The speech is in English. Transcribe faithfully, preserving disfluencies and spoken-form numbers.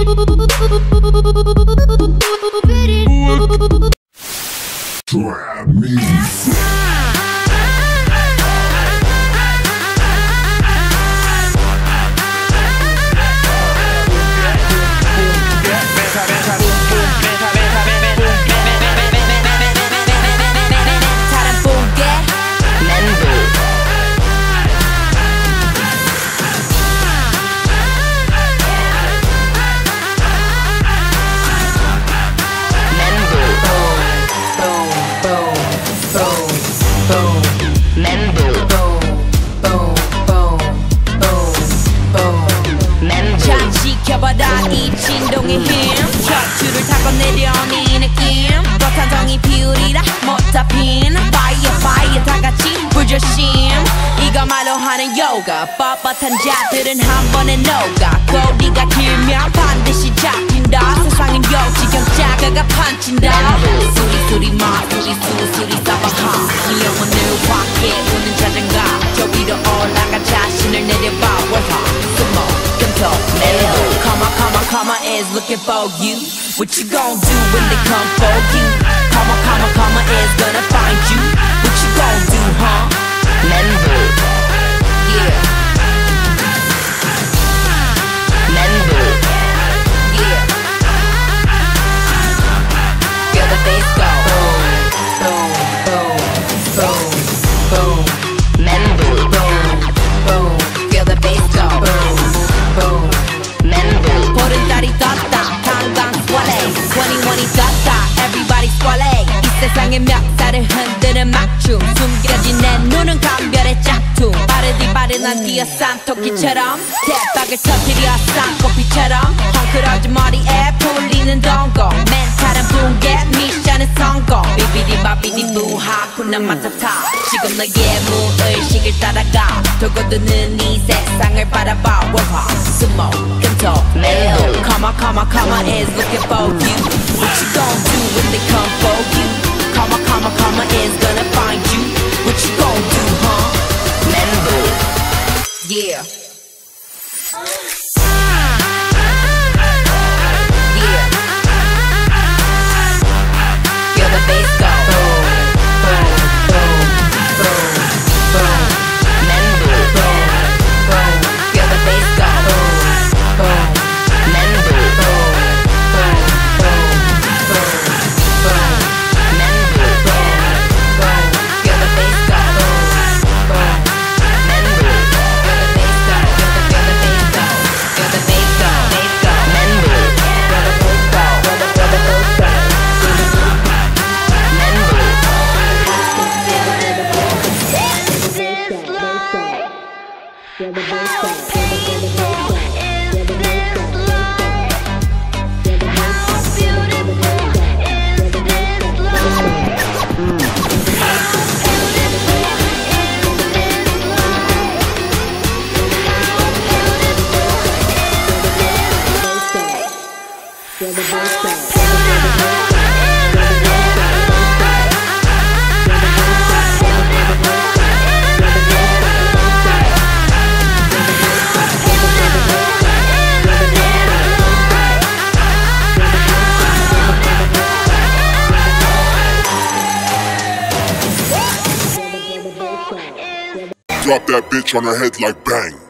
Trap music. 이 진동의 힘 척추를 타고 내려오는 이 느낌 또 탄성이 피우리라 못 잡힌 파이어 파이어 다같이 불조심 이거말로 하는 요가 뻣뻣한 자들은 한 번에 녹아 꼬리가 길면 반드시 잡힌다 세상은 역시 경자가가 판친다 수리 수리 마 수리 수 수리 싸바하 이 영혼을 확 깨우는 자장가 저 위로 올라가 자신을 내려봐 월화 스모 금토 멜로 Come on, come on, come on is looking for you. What you gon' do when they come for you? Come on, come on, come on is gonna find you. What you gon' do, huh? Member, yeah. Member, yeah. Feel the bass go. Boom, boom, boom, boom, boom. Member, boom, boom. Feel the bass go. Boom, boom. 보름달이 떴다 강강 swallow 이십일이 떴다 everybody swallow 이 세상의 멱살을 흔드는 막춤 숨겨진 내 눈은 감별의 짝퉁 빠르디 빠르난 뛰어싼 토끼처럼 대박을 터뜨려 쌍꺼비처럼 헝클어진 머리에 풀리는 동공 멘탈은 붕괴 미션은 성공 비비디 바비디 부하 군난 마타타 지금 너의 무의식을 따라가 돌고 도는 이 세상을 바라봐 월화 스모 금토 멜로 Come on, come on, come on is looking for you. What you gon' do when they come for you? Come on, come on, come on is gonna find you. What you gon' do, huh? Member, yeah. Yeah. Feel the bass go. Boom, boom, boom, boom, boom. Member, boom, boom. Feel the bass go. Boom, boom. Drop that bitch on her head like bang.